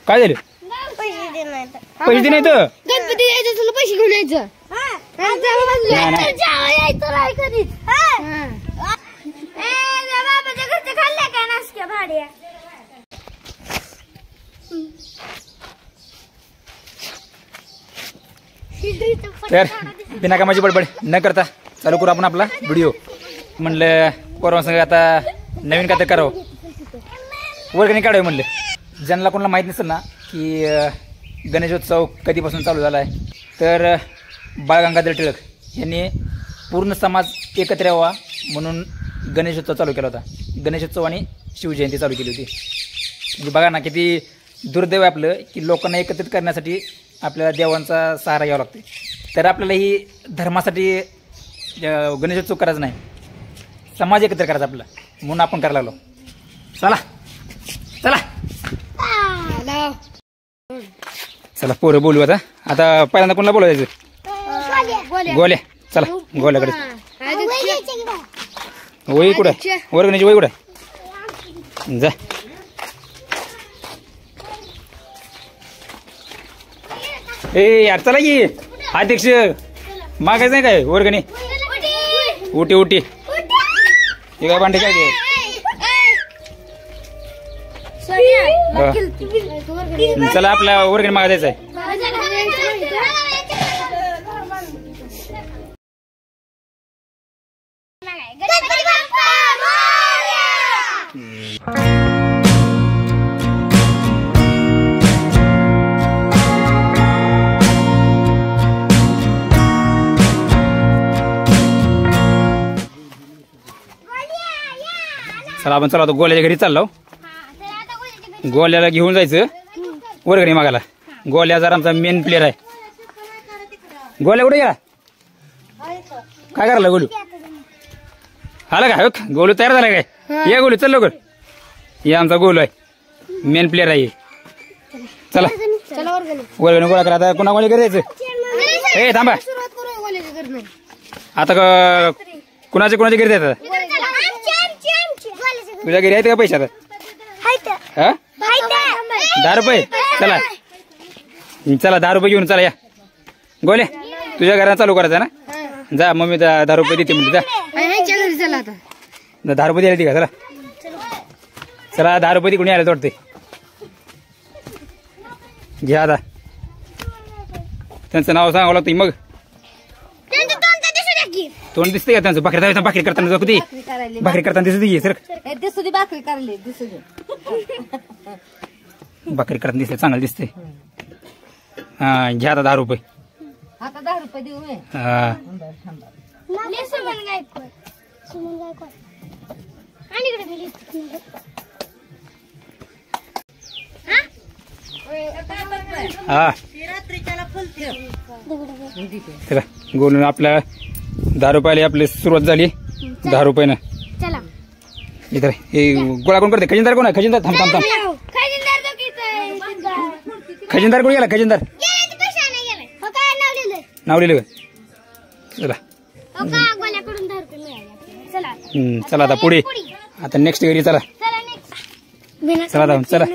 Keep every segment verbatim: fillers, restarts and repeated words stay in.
काय झालं? पैसे दे नाही तर गणपती यायचं तुला पैसे घेऊन यायचं. तर बिना कामाची बडबड न करता चालू करू आपण आपला व्हिडिओ. म्हणलं कोरोना संग आता नवीन काय तर करावं, वर्गणी काढावी म्हणलं. ज्यांना कोणाला माहीत नसेल ना की गणेशोत्सव कधीपासून चालू झाला आहे, तर बाळ गंगाधर टिळक यांनी पूर्ण समाज एकत्र यावा म्हणून गणेशोत्सव चालू केला होता. गणेशोत्सव आणि शिवजयंती चालू केली होती. म्हणजे बघा ना किती दुर्दैव आहे आपलं की लोकांना एकत्रित करण्यासाठी आपल्याला देवांचा सहारा घ्यावा लागतो. तर आपल्याला ही धर्मासाठी गणेशोत्सव करायचा नाही, समाज एकत्र करायचा आपला, म्हणून आपण करायला लागलो. चला चला चला पोरं बोलू. आता आता पहिल्यांदा कोणाला बोलायचं? गोल्या. चला गोल्याकडे. वही कुठं? वर्गणीची वही कुठं? जा. ए यार चला की अध्यक्ष मागायचं नाही काय वर्गणी? उठी उठी. हे काय भांडे काय ते? चला आपल्या वर्गणी मागायचं आहे. चला आपण चला गोल्याच्या घरी चाललो. गोल्याला घेऊन जायचं वर्गणी मागायला. गोल्या जर आमचा मेन प्लेअर आहे. गोल्या कुठे गेला? काय करायला गोलू? आला का? गोलू तयार झाला काय? ये गोलू चल लवकर. हे आमचा गोलू आहे, मेन प्लेअर आहे. चला वर्गणी गोळा करा. आता कोणा कोणी घरी जायचं? ए थांबा. आता कुणाच्या कुणाच्या घरी जायचं? तुझ्या घरी आहेत का पैसे? आता दहा रुपये. चला चला दहा रुपये घेऊन चला या. गोले तुझ्या घरात चालू करायचं ना? जा मम्मी दहा रुपये देते म्हणजे. जा दहा रुपये द्यायला ती का? चला चला दहा रुपये ती कोणी आले वाटते. घ्या आता. त्यांचं नाव सांगावं लागतं. मग तोंड दिसते का त्यांचं? भाकरी भाकरी करताना किती भाकरी करताना दिसते. सर भाकरी करले भाकरी करताना दिसते, चांगलं दिसते. हा घ्या आता दहा रुपये. आता दहा रुपये देऊ. हा हा चला गोलून आपल्या दहा रुपयाला आपली सुरुवात झाली. दहा रुपयानं इधर हे गोळा कोण करते? खजिनदार कोण आहे? खजिनदार थांब थांब थांब. खजिनदार कोण गेला? खजिनदार नाव लिहिलं का? चला चला आता पुढे. आता नेक्स्ट घरी चला. चला जाऊ. चला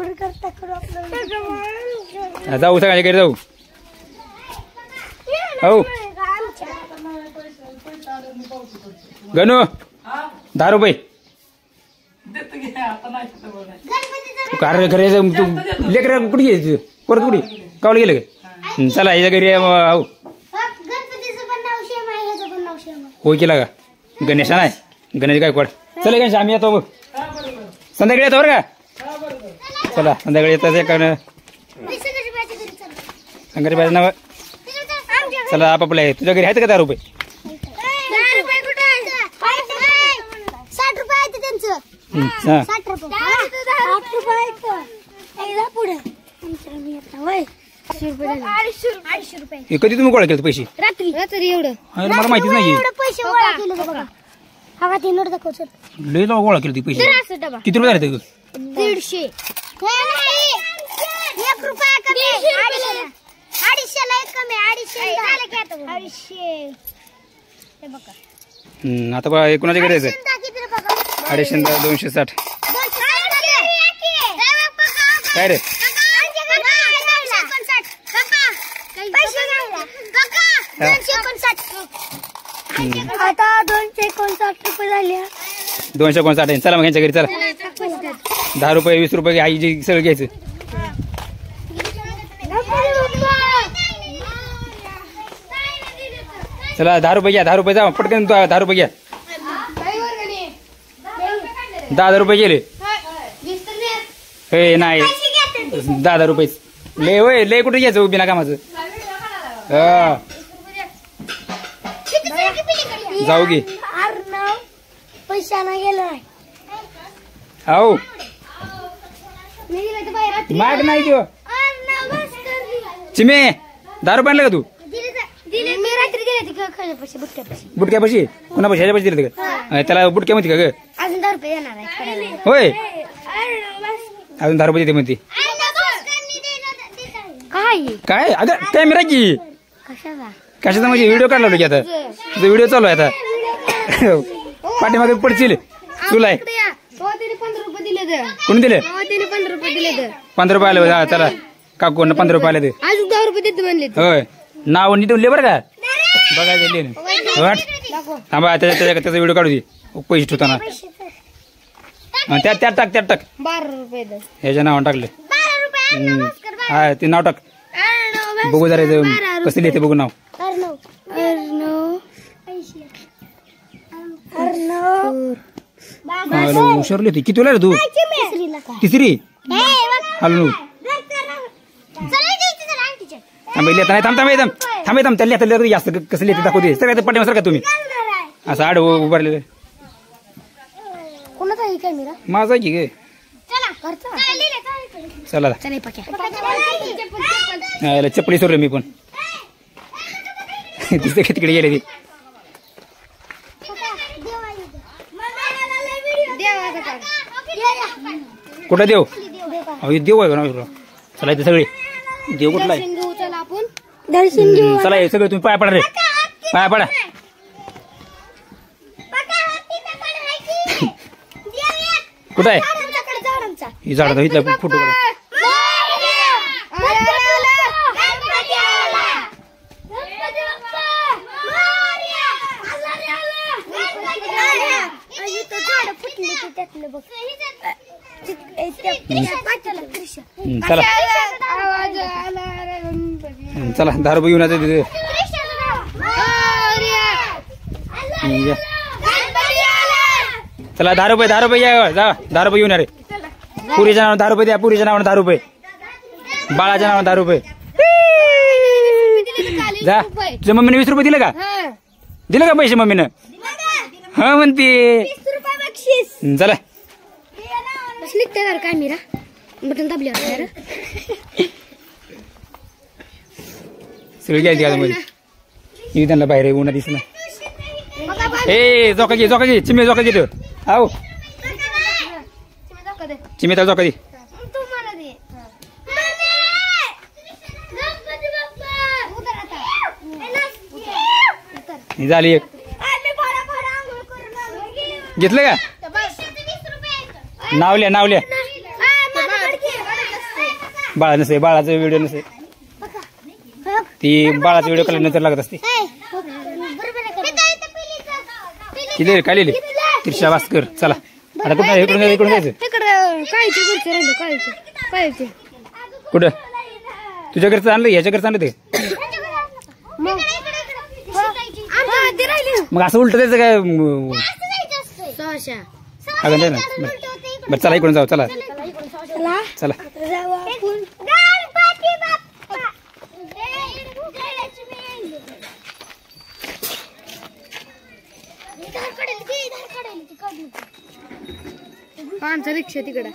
जाऊ सगळ्या घरी जाऊ. हो गणू दहा रुपये. घरी लेकर कुठे गेले? परत कुठे कावलं गेलं का? चला याच्या घरी. हो होय केला का? गणेश नाही गणेश गायकवाड. चला गणेश आम्ही येतो. मग संध्याकाळी येतो बरं का? चला संध्याकाळी येतात एक संध्याकाळी पाहिजे ना. चला आपापल्या. तुझ्या घरी आहेत का दहा रुपये? कधी तुम्ही गोळा केलं पैसे? रात्री रात्री एवढं मला माहितीच नाही. पैसे गोळा केले बघा. हा ते नोट दाखव. लय गोळा केले पैसे. किती रुपये झाले? दीडशे. एक रुपया कमी. अडीचशे ला एक कमी. अडीचशे अडीचशे. आता बघा कोणाच्या घरी जायचं? अडीचशे दोनशे साठ. काय रे? दोनशे एकोणसाठ. आता दोनशे एकोणसाठ रुपये झाले. दोनशे एकोणसाठ आहे. चला मग यांच्या घरी चला. दहा रुपये वीस रुपये आई जे सगळं घ्यायचं. चला दहा रुपये घ्या. दहा रुपये जा पटकन. दहा रुपये घ्या. दहा हजार रुपये गेले. हे नाही दहा हजार रुपये लय होय. लय कुठे घ्यायचं बिना कामाचं. हा जाऊ गे. पैसा नाही गेला. हो माग नाही देऊ. चिमे दहा रुपये आणलं का तू. मी रात्री दिले बुटक्यापाशी. बुटक्यापाशी कोणा पैसे ह्याच्या पैसे दिले का. त्याला बुटक्या म्हणते का ग. अजून दहा रुपये येणार आहे. होय अजून दहा रुपये देते म्हणते. काय काय अगं कॅमेरा की कशाला कशाचा म्हणजे व्हिडिओ काढला होता की आता. तुझा व्हिडिओ चालू आहे आता. पाठीमागे पडशील. तुला आहे पंधरा रुपये दिले. कोणी दिले. पंधरा रुपये दिले. पंधरा रुपये आले. हा चला काकू पंधरा रुपये आले. अजून दहा रुपये देते म्हणले. होय नाव नीट लिहिले बरं का. बघायचं थांबा. त्याच्या त्याच्या त्याचा व्हिडिओ काढू दे पैसे ठेवताना. त्यात त्यात टाक त्यात टाक. बारा रुपये ह्याच्या नावानं टाकले. हा ते नाव टाक. बघू जरा कसं लिहिते बघू नाव. हुशार लिहिते. किती वेळा रे तू. तिसरी. हॅलो थांब लिहिता नाही. थांब थांब एकदम थांब एकदम त्याला लिहिता जास्त कसं लिहिते दाखवते. सगळ्यात पाठीमा सर का तुम्ही असं आड उभारलेलं. कोणाचा आहे कॅमेरा. माझा की गे. चला चपली सोडलं मी पण. तिथे तिकडे गेले ती. कुठं देव. अहो देव आहे का. चला इथे सगळे देव कुठला आहे. दर्शन घेऊ. चला हे सगळे तुम्ही पाया पडा रे. पाया पडा. कुठं आहे ही झाड. इथला फोटो काढा. चला चला दहा रुपये घेऊन यायचं तिथे. चला दहा रुपये दहा रुपये या. जा दहा रुपये घेऊन या रे. पुरीच्या नावानं दहा रुपये द्या. पुरीच्या नावानं दहा रुपये. बाळाच्या नावानं दहा रुपये. जा तुझ्या मम्मीने वीस रुपये दिले का. दिले का पैसे मम्मीनं. हा म्हणते. चला कॅमेरा बटन दाबल्यावर सगळी घ्यायची आता मध्ये. मी त्यांना बाहेर उन्हा दिसना. ए जोका घे जोका घे. चिमे जोका घेतो. आहो चिमे त्याला जोका दे. झाली एक. घेतलं का. नाव लिहा नाव लिहा. बाळा नसे. बाळाचा व्हिडिओ नसे. ती बाळाचा व्हिडिओ काढल्या नंतर लागत असते. किती काय लिहिले. तिरशा भास्कर. चला आता कुठं इकडून इकडून जायचं. कुठं तुझ्या घरचं आणलं ह्याच्या घरचं आणलं ते. मग असं उलट द्यायचं काय. अगं ना बरं चला इकडून जाऊ. चला चला आमचा रिक्षा तिकडे.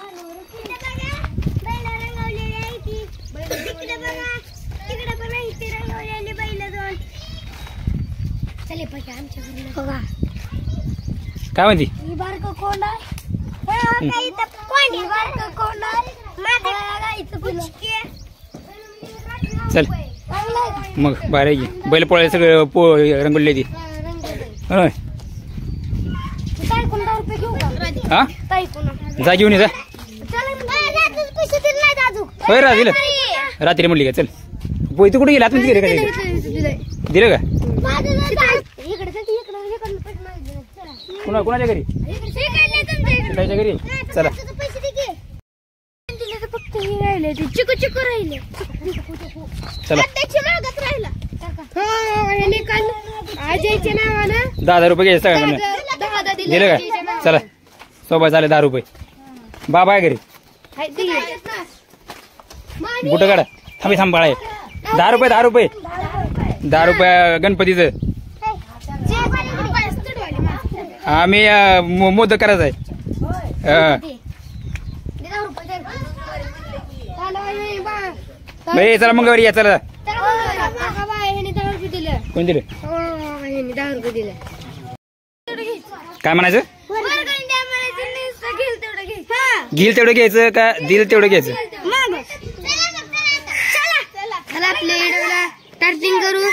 काय म्हणती. चल मग बाहेर घे. बैल पोळ्या सगळं पो रंगवले ती. होय हा जा घेऊन ये जा. होय रा दिलं रात्री म्हणली का. चल पोय तू कुठे गेला. तुम्ही गेले का. दिलं का इकडे इकडे कुणा कुणाच्या घरी त्याच्या घरी चला फक्त हे राहिले ते चिकू चिकू राहिले चला त्याची मागत राहिला काल अजयच्या नावानं दहा हजार रुपये घ्यायचे सगळ्यांना दहा दहा दिले दिलं का चला सोबत झाले दहा रुपये बाबा आहे घरी बुट काढा थांबे थांब बाळा दहा रुपये दहा रुपये दहा रुपये गणपतीचं आम्ही अं, मो- मोदक करायचं आहे अं. बाई, चला मंगळवारी या चला कोण दिले दहा रुपये दिले काय म्हणायचं घेईल तेवढं घ्यायचं का दिल तेवढं घ्यायचं चला आपल्या व्हिडिओला स्टार्टिंग करू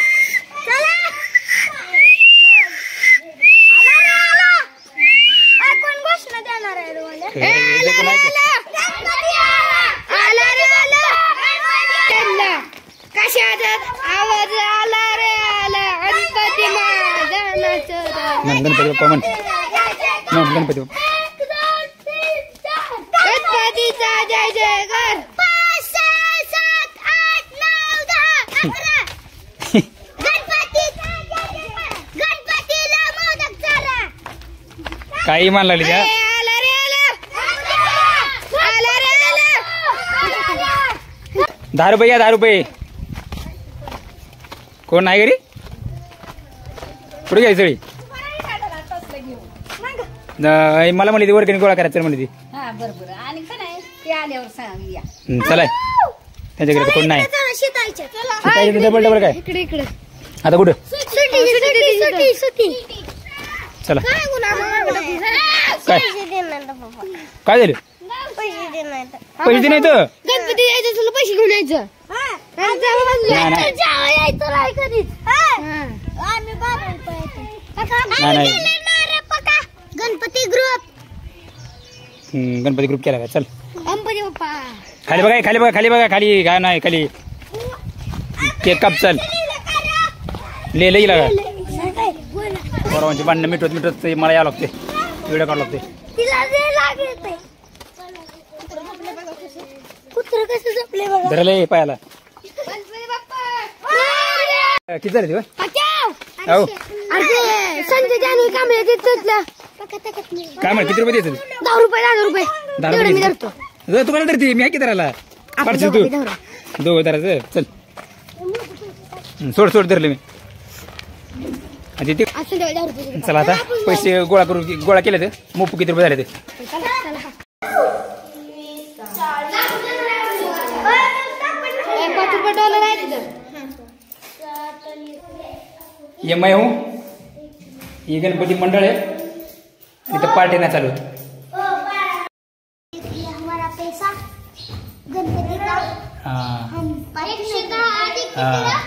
कोण घोषणा देणार आहे कशात आवाज आला रे आला गणपती म्हण गणपती बाप्पा म्हण म्हण गणपती बाप्पा गणपतीचा जय जयकार पाच सहा सात आठ नऊ दहा अकरा गणपतीचा जय जयकार गणपतीला मोदक चारा काही मान लागली त्या आला रे आला आला रे आला दहा रुपये या दहा रुपये कोण नाही घरी कुठे घ्यायचं सगळी न- मला म्हणली ती वर्गणी गोळा करायचं म्हणली ती हा बरोबर आणि का नाही ते आल्यावर सांग या हं, चला त्यांच्याकडे तर कोण नाही शितायच्या डबल डबल काय इकडे इकडे आता कुठं सुटी सुटी सुटी सुटी चला काय गुन्हा काय काय झालं पैसे दे नाही पैसे दे नाही तर गणपती यायचं तुला पैसे घेऊन यायचं नाही, नाही. यायचं नाही कधीच आम्ही नाही, नाही. गणपती ग्रुप हं, गणपती ग्रुप केला का चल गणपती बाप्पा खाली बघा खाली बघा खाली बघा खाली काय नाही खाली केक काप चल ले लई लागा बरोबर भांडणं मिटवत मिटवत मला यावं लागते व्हिडिओ काढावं लागते तिला जे लागेल कुत्र कसं जपले बघा धरले पायाला गणपती बाप्पा किती झाले ते अहो अरे संजय जानवी कांबळे तिथलं काय म्हण किती रुपये द्यायचं दहा रुपये दहा रुपये दहा तेवढं मी रुपये धरतो जर तुम्हाला धरते मी किती धरायला पाडशील तू दोघं धरू. दोघं धरायचं चल हं, सोड सोड धरले मी आणि ते असं दहा रुपये चला आता पैसे गोळा करू गोळा केले ते मोपू किती रुपये झाले ते पाच रुपये डॉलर आहे तिथं ये मैं हूँ ये गणपती मंडळ आहे इथं पार्टी नाही चालू हमारा पैसा गणपती का हां हम पैसे का हां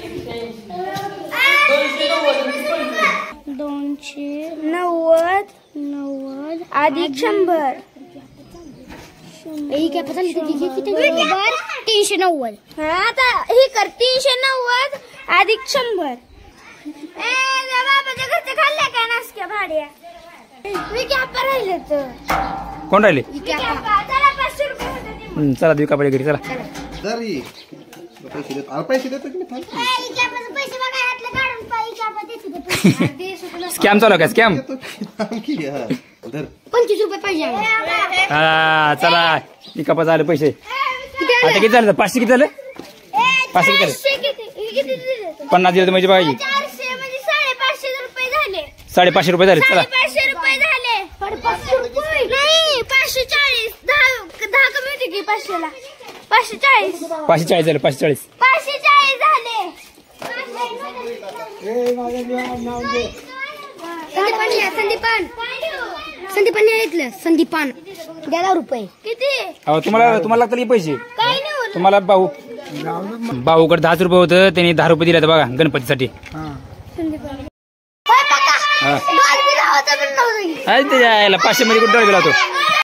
दोनशे नव्वद नव्वद अधिक शंभर ही काय पता बरोबर तीनशे नव्वद आता ही कर तीनशे नव्वद अधिक शंभर बाबाच्या घरचे खाल्ल्या काय नासक्या भाड्या मी कॅप राहिले तर कोण राहिले चला पाचशे रुपये होते ते. हं, चला देऊ कापडे घरी चला जरी पैसे देत अरे पैसे देतो की मी थांब. ए, ही कॅपाचं पैसे बघा यातलं काढून पाहिजे कॅपा देते ते पैसे. स्कॅम चालू आहे का स्कॅम देतो की थांब की हा. धर पंचवीस रुपये पाहिजे आम्हाला. हा चला इकापा झाले पैसे किती आता आले? किती झालं पाचशे किती झालं ए, पाचशे किती झाले चारशे किती? हे किती दिले? पन्नास दिले तर म्हणजे पाहिजे चारशे म्हणजे साडेपाचशे रुपये झाले साडेपाचशे रुपये झाले चला साडेपाचशे रुपये झाले साडेपाचशे रुपये नाही पाचशे चाळीस दहा दहा कमी होते की पाचशेला पाचशे चाळीस पाचशे चाळीस झाले पाचशे चाळीस पाचशे चाळीस झाले संदीपान लिहा, संदीपान संदीपान लिहिलं संदीपान द्या दहा रुपये किती अहो तुम्हाला तुम्हाला लागतील की पैसे काही नाही होत. तुम्हाला भाऊ भाऊकडे दहाच रुपये होतं त्यांनी दहा रुपये दिले बघा गणपतीसाठी संदीपान होय, पक्का. हा डॉल्बी लावायचं पण नव्हतं. आहे त्याच्या यायला पाचशे मध्ये कुठे डॉल्बी लावतो